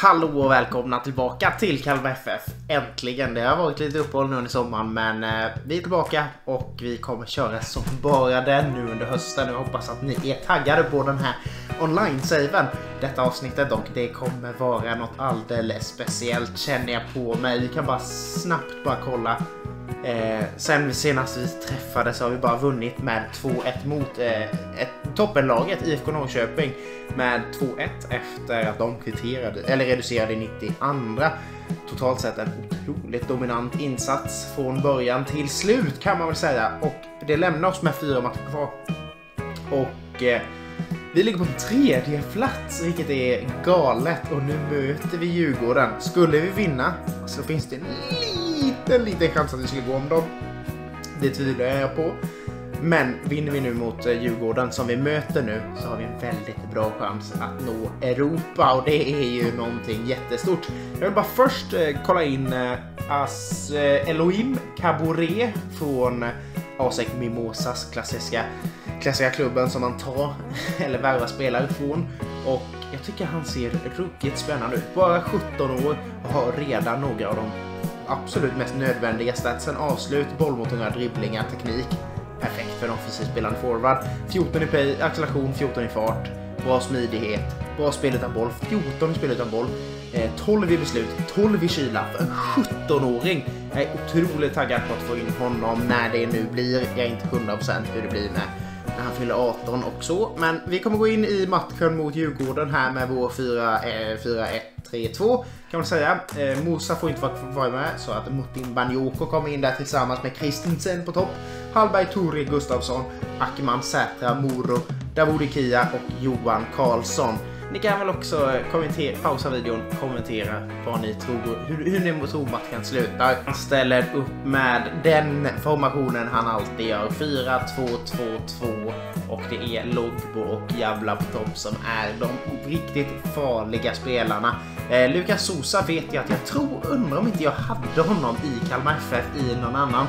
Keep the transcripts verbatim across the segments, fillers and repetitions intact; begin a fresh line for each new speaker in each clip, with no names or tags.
Hallå och välkomna tillbaka till Kalmar F F. Äntligen, det har varit lite uppehåll nu under sommaren, men eh, vi är tillbaka och vi kommer köra som bara den nu under hösten. Jag hoppas att ni är taggade på den här online-saven. Detta avsnittet dock, det kommer vara något alldeles speciellt, känner jag på mig. Vi kan bara snabbt bara kolla. Eh, sen vi senast vi träffades har vi bara vunnit med två ett mot eh, ett toppenlaget I F K Norrköping med två ett efter att de kvitterade eller reducerade i nittioandra. Totalt sett en otroligt dominant insats från början till slut kan man väl säga, och det lämnar oss med fyra matcher kvar och eh, vi ligger på en tredje plats, vilket är galet, och nu möter vi Djurgården. Skulle vi vinna så finns det en liten, liten chans att vi skulle gå om dem. Det tvivlar jag på. Men vinner vi nu mot Djurgården som vi möter nu så har vi en väldigt bra chans att nå Europa, och det är ju någonting jättestort. Jag vill bara först eh, kolla in eh, As eh, Elohim Caboret från A S E C Mimosas klassiska klassiska klubben som man tar eller värvar spelare från, och jag tycker han ser ruggigt spännande ut. Bara sjutton år och har redan några av de absolut mest nödvändiga statsen: avslut, bollmotorna, dribblingar, teknik. Perfekt för en offensiv spelande forward. fjorton i pay, acceleration, fjorton i fart, bra smidighet, bra spel utan boll, fjorton i spel utan boll, eh, tolv i beslut, tolv i kyla för en sjutton-åring. Jag är otroligt taggad på att få in honom när det nu blir. Jag är inte hundra procent hur det blir med när han fyller arton och så. Men vi kommer gå in i matchen mot Djurgården här med vår fyra ett tre två kan man säga. Eh, Musa får inte vara med, så att Mutin Banyoko kommer in där tillsammans med Christensen på topp. Hallberg, Tore, Gustafsson, Ackerman, Sätra, Moro, Davudi Kia och Johan Karlsson. Ni kan väl också kommentera, pausa videon, kommentera vad ni tror, hur, hur ni tror matchen slutar. Han ställer upp med den formationen han alltid gör, fyra två två två, och det är Logbo och Jävla på topp som är de riktigt farliga spelarna. Eh, Lukas Sosa vet jag att jag tror, undrar om inte jag hade honom i Kalmar F F i någon annan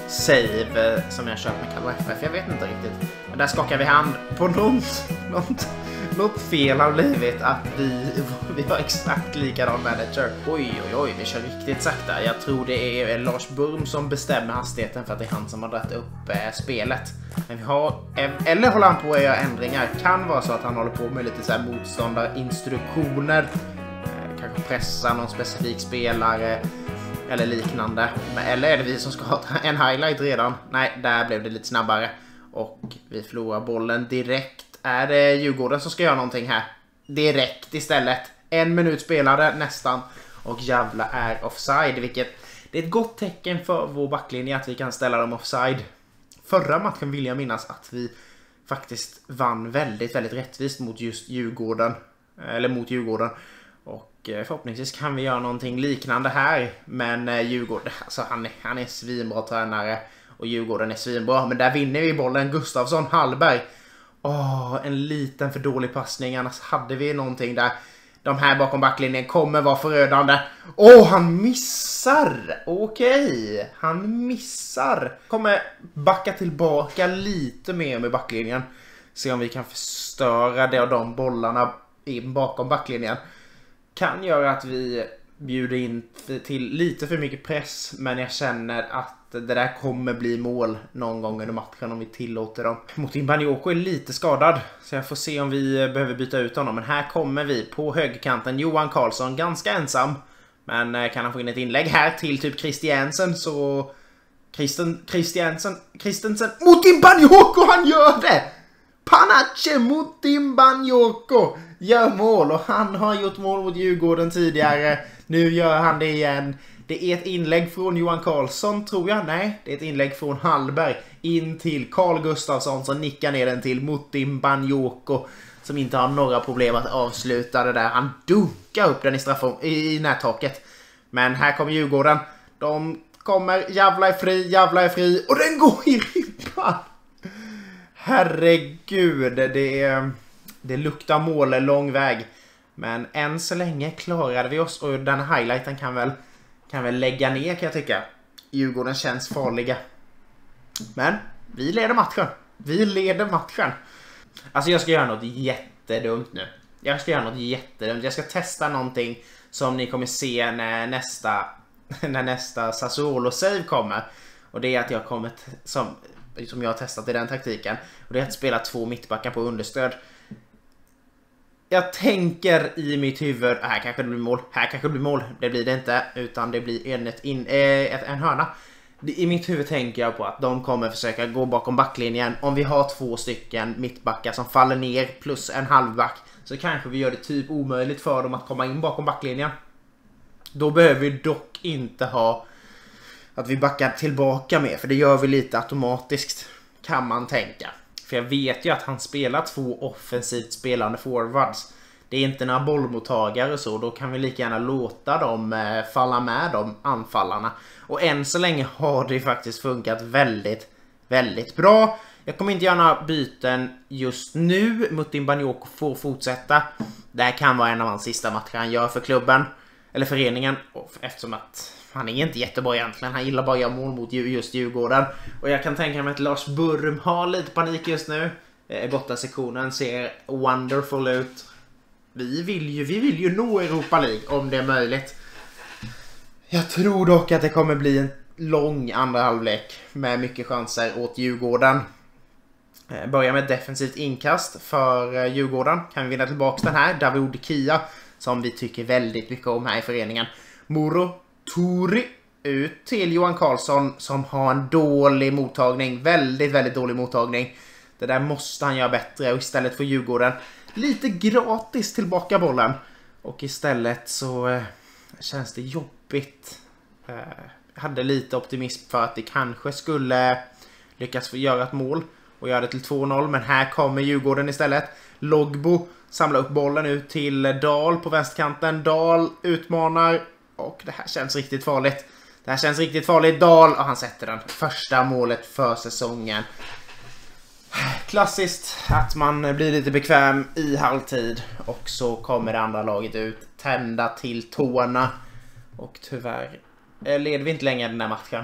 save eh, som jag köpt med Kalmar F F, jag vet inte riktigt. Men där skakar vi hand på något, något Något fel har blivit att vi, vi har exakt likadan manager. Oj, oj, oj, vi kör riktigt sakta. Jag tror det är Lars Burm som bestämmer hastigheten för att det är han som har dragit upp eh, spelet. Men vi har, eller håller han på att göra ändringar? Kan vara så att han håller på med lite så här motståndarinstruktioner. Eh, kanske pressa någon specifik spelare eller liknande. Eller är det vi som ska ha en highlight redan? Nej, där blev det lite snabbare. Och vi förlorar bollen direkt. Är det Djurgården som ska göra någonting här? Direkt istället. En minut spelade nästan. Och Jävla är offside. Vilket det är ett gott tecken för vår backlinje att vi kan ställa dem offside. Förra matchen vill jag minnas att vi faktiskt vann väldigt, väldigt rättvist mot just Djurgården. Eller mot Djurgården. Och förhoppningsvis kan vi göra någonting liknande här. Men Djurgården, alltså han är, han är svinbra tränare. Och Djurgården är svinbra. Men där vinner vi bollen. Gustafsson, Hallberg. Åh, oh, en liten för dålig passning. Annars hade vi någonting där. De här bakom backlinjen kommer vara förödande. Åh, oh, han missar. Okej, okay. Han missar. Kommer backa tillbaka lite mer med backlinjen. Se om vi kan förstöra det av de bollarna in bakom backlinjen. Kan göra att vi bjuder in till lite för mycket press. Men jag känner att det där kommer bli mål någon gång under matchen om vi tillåter dem. Mutin Banyoko är lite skadad, så jag får se om vi behöver byta ut honom. Men här kommer vi på högerkanten. Johan Karlsson ganska ensam. Men kan han få in ett inlägg här till typ Christiansen, så Christen, Christiansen Christensen Mutin Banyoko, han gör det! Panache Mutin Banyoko gör mål, och han har gjort mål mot Djurgården tidigare. Nu gör han det igen. Det är ett inlägg från Johan Karlsson, tror jag. Nej, det är ett inlägg från Hallberg in till Carl Gustafsson som nickar ner den till Mutin Banyoko, som inte har några problem att avsluta det där. Han dunkar upp den i, straff i nättaket. Men här kommer Djurgården. De kommer, Jävla är fri, Jävla är fri, och den går i ribban. Herregud, det, det luktar mål en lång väg. Men än så länge klarade vi oss, och den highlighten kan väl kan väl lägga ner, kan jag tycka. Djurgården känns farliga. Men vi leder matchen. Vi leder matchen. Alltså jag ska göra något jättedumt nu. Jag ska göra något jättedumt. Jag ska testa någonting som ni kommer se när nästa, när nästa Sassuolo-save kommer. Och det är att jag kommer, som, som jag har testat i den taktiken, och det är att spela två mittbackar på understöd. Jag tänker i mitt huvud, här kanske det blir mål, här kanske det blir mål. Det blir det inte, utan det blir en, ett in, ett, en hörna. I mitt huvud tänker jag på att de kommer försöka gå bakom backlinjen. Om vi har två stycken mittbackar som faller ner plus en halvback, så kanske vi gör det typ omöjligt för dem att komma in bakom backlinjen. Då behöver vi dock inte ha att vi backar tillbaka med, för det gör vi lite automatiskt, kan man tänka. För jag vet ju att han spelar två offensivt spelande forwards. Det är inte några bollmottagare, så då kan vi lika gärna låta dem eh, falla med de anfallarna. Och än så länge har det faktiskt funkat väldigt, väldigt bra. Jag kommer inte göra några byten just nu. Mutin Banyoko får fortsätta. Det här kan vara en av hans sista matcher han gör för klubben. Eller föreningen. Eftersom att han är inte jättebra egentligen. Han gillar bara att göra mål mot just Djurgården. Och jag kan tänka mig att Lars Burrum har lite panik just nu. Borta sektionen ser wonderful ut. Vi vill ju, vi vill ju nå Europa League om det är möjligt. Jag tror dock att det kommer bli en lång andra halvlek med mycket chanser åt Djurgården. Börja med ett defensivt inkast för Djurgården. Kan vi vinna tillbaka den här. David Kia, som vi tycker väldigt mycket om här i föreningen. Moro Tori ut till Johan Karlsson, som har en dålig mottagning. Väldigt, väldigt dålig mottagning. Det där måste han göra bättre, och istället får Djurgården lite gratis tillbaka bollen. Och istället så eh, känns det jobbigt. Eh, jag hade lite optimism för att det kanske skulle lyckas få göra ett mål och göra det till två noll. Men här kommer Djurgården istället. Logbo samlar upp bollen ut till Dahl på vänsterkanten. Dahl utmanar, och det här känns riktigt farligt. Det här känns riktigt farligt. Dahl, och han sätter den första målet för säsongen. Klassiskt att man blir lite bekväm i halvtid, och så kommer det andra laget ut tända till tårna, och tyvärr leder vi inte längre den här matchen.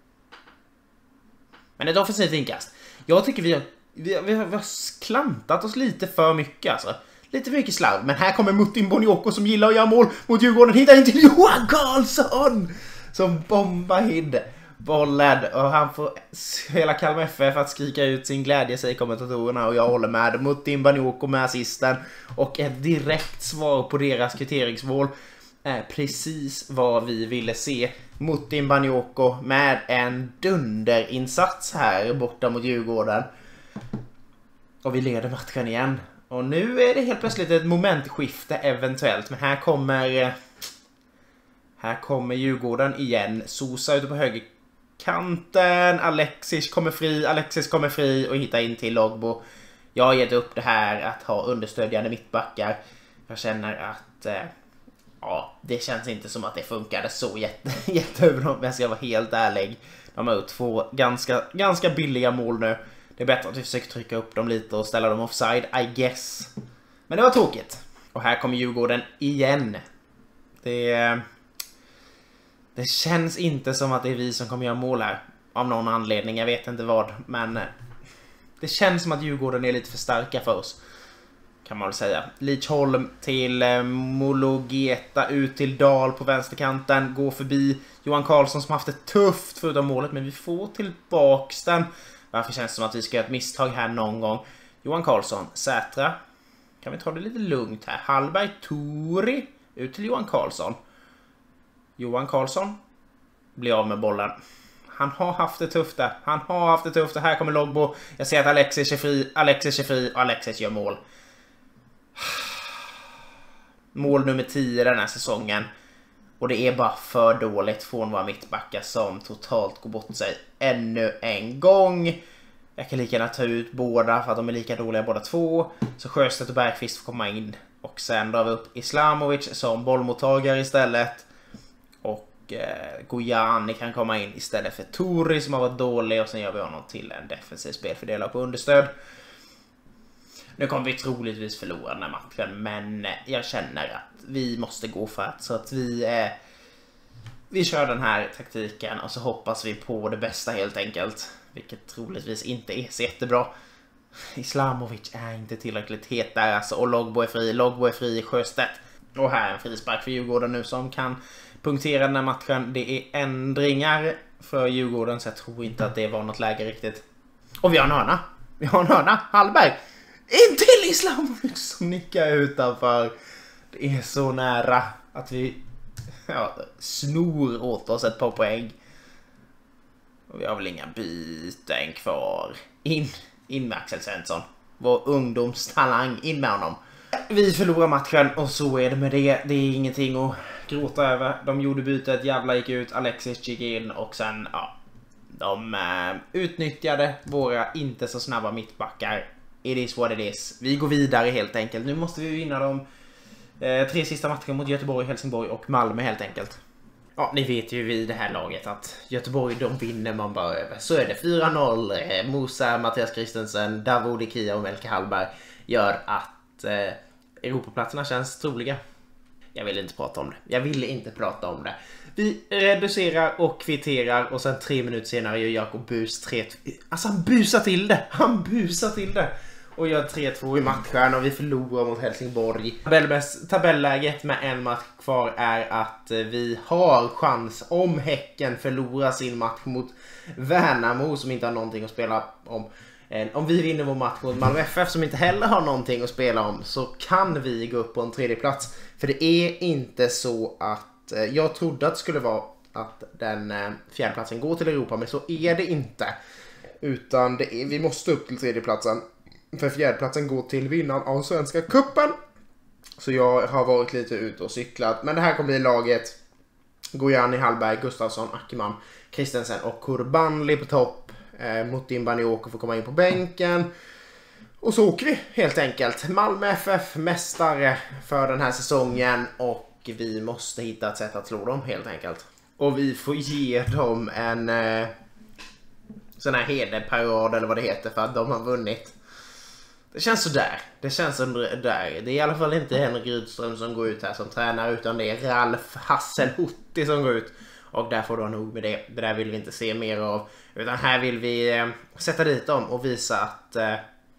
Men ett offensivt inkast. Jag tycker vi har, vi har, vi har klantat oss lite för mycket alltså. Lite för mycket slarv. Men här kommer Mutin Banyoko, som gillar att göra mål mot Djurgården. Hittar in till Johan Karlsson, som bombar in bollen, och han får hela Kalmar F F att skrika ut sin glädje, säger kommentatorerna, och jag håller med. Mutin Banyoko med assisten, och ett direkt svar på deras kvitteringsmål är precis vad vi ville se. Mutin Banyoko med en dunderinsats här borta mot Djurgården, och vi leder matchen igen. Och nu är det helt plötsligt ett momentskifte eventuellt, men här kommer här kommer Djurgården igen. Sosa ute på höger kanten, Alexis kommer fri, Alexis kommer fri och hittar in till Logbo. Jag har gett upp det här att ha understödjande mittbackar. Jag känner att eh, ja, det känns inte som att det funkade så jätte, jätteöver, men jag ska vara helt ärlig. De har gjort två ganska, ganska billiga mål nu. Det är bättre att vi försöker trycka upp dem lite och ställa dem offside, I guess. Men det var tråkigt. Och här kommer Djurgården igen. Det Det känns inte som att det är vi som kommer göra mål här. Av någon anledning, jag vet inte vad. Men det känns som att Djurgården är lite för starka för oss, kan man väl säga. Lidsholm till eh, Mologeta, ut till Dahl på vänsterkanten. Går förbi Johan Karlsson, som haft det tufft förutom målet. Men vi får tillbaks den. Varför känns det som att vi ska göra ett misstag här någon gång? Johan Karlsson, Sätra. Kan vi ta det lite lugnt här? Hallberg, Tori, ut till Johan Karlsson. Johan Karlsson blir av med bollen. Han har haft det tufft där. Han har haft det tufft. Här kommer Logbo. Jag ser att Alexis är fri. Alexis är fri och Alexis gör mål. Mål nummer tio den här säsongen. Och det är bara för dåligt från våra mittbackar, som totalt går bort sig ännu en gång. Jag kan lika gärna ta ut båda för att de är lika dåliga båda två. Så Sjöstedt och Bergqvist får komma in. Och sen drar vi upp Islamovic som bollmottagare istället. Och eh, Gojani kan komma in istället för Tori, som har varit dålig. Och sen gör vi honom till en defensiv spelfördelare på understöd. Nu kommer vi troligtvis förlora den här matchen, men jag känner att vi måste gå för att, så att vi eh, vi kör den här taktiken, och så hoppas vi på det bästa helt enkelt, vilket troligtvis inte är så jättebra. Islamovic är inte tillräckligt het där alltså, och Logbo är fri, Logbo är fri, Sjöstedt. Och här är en frispark för Djurgården nu som kan punktera den här matchen. Det är ändringar för Djurgården så jag tror inte att det var något läge riktigt. Och vi har en hörna. Vi har en hörna. Hallberg. In till Islamovic som nickar utanför. Det är så nära att vi ja, snor åt oss ett par poäng. Och vi har väl inga byten kvar. In, in med Axel Svensson. Vår ungdomstalang. In med honom. Vi förlorar matchen och så är det med det. Det är ingenting att gråta över. De gjorde bytet, jävla gick ut, Alexis gick in och sen, ja. De eh, utnyttjade våra inte så snabba mittbackar. It is what it is. Vi går vidare helt enkelt. Nu måste vi vinna de eh, tre sista matcherna mot Göteborg, Helsingborg och Malmö helt enkelt. Ja, ni vet ju vid det här laget att Göteborg, de vinner man bara över. Så är det fyra noll. Eh, Musa, Mattias Christensen, Davoudi Kia och Melke Hallberg gör att eh, Europaplatserna känns troliga. Jag vill inte prata om det. Jag ville inte prata om det. Vi reducerar och kvitterar och sen tre minuter senare gör Jakob Bus tre två. Alltså han busar till det. Han busar till det. Och gör tre två i matchen och vi förlorar mot Helsingborg. Tabelläget med en match kvar är att vi har chans om Häcken förlorar sin match mot Värnamo som inte har någonting att spela om. Om vi vinner vår match mot Malmö F F som inte heller har någonting att spela om så kan vi gå upp på en tredje plats. För det är inte så att jag trodde att det skulle vara att den fjärdeplatsen går till Europa men så är det inte. Utan det är, vi måste upp till tredjeplatsen. För fjärdeplatsen går till vinnaren av Svenska cupen. Så jag har varit lite ute och cyklat. Men det här kommer bli laget. Gojani, Hallberg, Gustafsson, Ackerman, Christensen och Kurbanli på topp. Eh, Mutin Banioko får komma in på bänken. Och så åker vi helt enkelt. Malmö F F mästare för den här säsongen. Och vi måste hitta ett sätt att slå dem helt enkelt. Och vi får ge dem en eh, sån här hederparad eller vad det heter för att de har vunnit. Det känns så där. Det känns så där. Det är i alla fall inte Henrik Rydström som går ut här som tränare utan det är Ralf Hasselhutti som går ut. Och där får du nog med det. Det där vill vi inte se mer av. Utan här vill vi eh, sätta dit dem och visa att eh,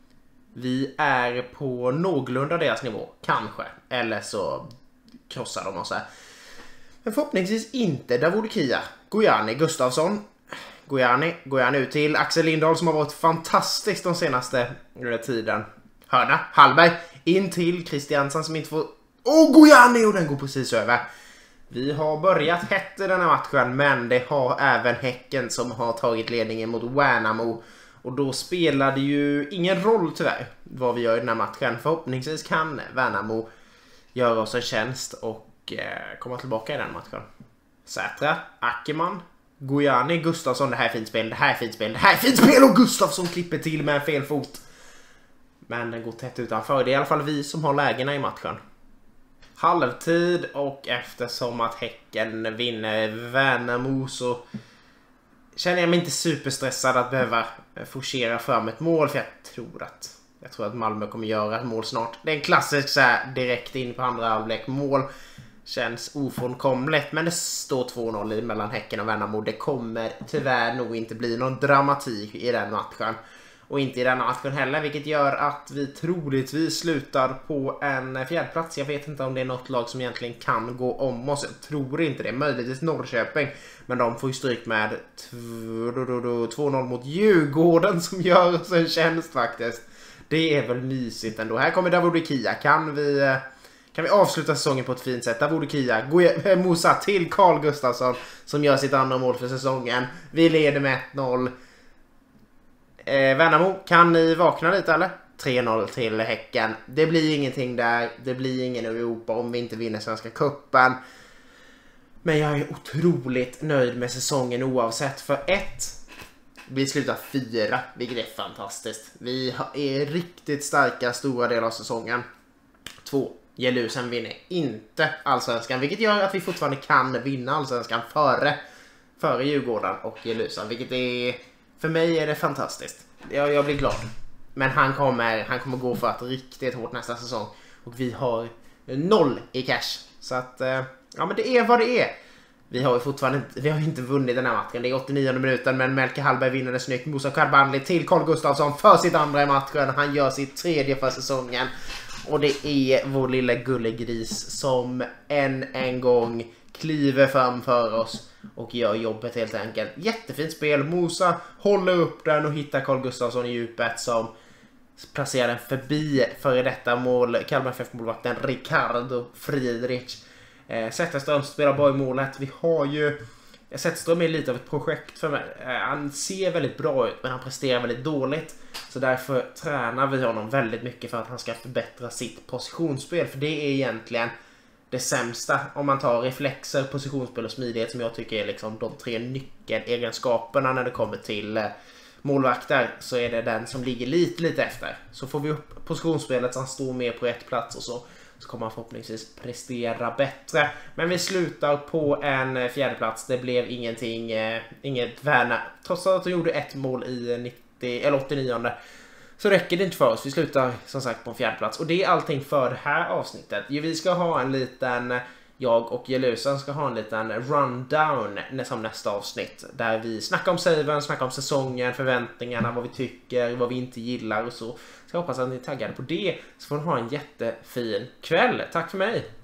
vi är på någorlunda deras nivå. Kanske. Eller så krossar de oss här. Men förhoppningsvis inte Davoudi Kia. Gojani, Gustafsson. Gojani, Gojani ut till Axel Lindahl som har varit fantastisk de senaste tiden. Hörna, Hallberg in till Christiansen som inte får... Åh, oh, Gojani! Och den går precis över. Vi har börjat hett i den här matchen men det har även Häcken som har tagit ledningen mot Värnamo. Och då spelar det ju ingen roll tyvärr vad vi gör i den här matchen. Förhoppningsvis kan Värnamo göra oss en tjänst och eh, komma tillbaka i den matchen. Sätra, Ackerman, Gojani, Gustafsson. Det här är fint spel, det här är fint spel, det här är fint spel och Gustafsson klipper till med en fel fot. Men den går tätt utanför. Det är i alla fall vi som har lägena i matchen. Halvtid och eftersom att Häcken vinner Värnamo så känner jag mig inte superstressad att behöva forcera fram ett mål för jag tror att jag tror att Malmö kommer göra ett mål snart. Det är en klassisk så här, direkt in på andra halvlek mål. Känns ofrånkomligt men det står två noll mellan Häcken och Värnamo. Det kommer tyvärr nog inte bli någon dramatik i den matchen. Och inte i den matchen heller, vilket gör att vi troligtvis slutar på en fjärdeplats. Jag vet inte om det är något lag som egentligen kan gå om oss. Jag tror inte det. Möjligtvis Norrköping. Men de får ju stryk med två noll mot Djurgården som gör oss en tjänst faktiskt. Det är väl mysigt ändå. Här kommer Davoudi Kia. Kan vi, kan vi avsluta säsongen på ett fint sätt? Davoudi Kia. Musa till Carl Gustafsson som gör sitt andra mål för säsongen. Vi leder med ett noll. Eh, Värnamo, kan ni vakna lite eller? tre noll till Häcken. Det blir ingenting där. Det blir ingen Europa om vi inte vinner Svenska cupen. Men jag är otroligt nöjd med säsongen oavsett. För ett, vi slutar fyra, vilket är fantastiskt. Vi är riktigt starka stora delar av säsongen. Två, Jelusen vinner inte Allsvenskan. Vilket gör att vi fortfarande kan vinna Allsvenskan före, före Djurgården och Jelusen. Vilket är... För mig är det fantastiskt. Jag, jag blir glad. Men han kommer, han kommer gå för att riktigt hårt nästa säsong. Och vi har noll i cash. Så att, ja men det är vad det är. Vi har ju fortfarande inte, vi har inte vunnit den här matchen. Det är åttionionde minuten men Melke Hallberg vinner det snyggt. Musa Kurbanli till Carl Gustafsson för sitt andra i matchen. Han gör sitt tredje för säsongen. Och det är vår lilla gullegris som än en gång kliver framför oss och gör jobbet helt enkelt. Jättefint spel. Mosa håller upp den och hittar Carl Gustafsson i djupet som placerar den förbi före detta mål. Kalmar F F-målvakten Ricardo Friedrich. Eh, Zetterström spelar bra i målet. Vi har ju... Zetterström är lite av ett projekt för mig. Eh, han ser väldigt bra ut men han presterar väldigt dåligt. Så därför tränar vi honom väldigt mycket för att han ska förbättra sitt positionsspel. För det är egentligen det sämsta om man tar reflexer, positionsspel och smidighet som jag tycker är liksom de tre nyckelegenskaperna när det kommer till eh, målvakter, så är det den som ligger lite lite efter. Så får vi upp positionsspelet så han står mer på rätt plats och så, så kommer han förhoppningsvis prestera bättre. Men vi slutar på en fjärde plats. Det blev ingenting, eh, inget värna. Trots att de gjorde ett mål i nittio, eller åttionio, så räcker det inte för oss. Vi slutar som sagt på en fjärde plats. Och det är allting för det här avsnittet. Vi ska ha en liten... Jag och Jelusen ska ha en liten rundown som nästa avsnitt. Där vi snackar om saven, snackar om säsongen, förväntningarna, vad vi tycker, vad vi inte gillar och så. Så jag hoppas att ni är taggade på det. Så får ni ha en jättefin kväll. Tack för mig!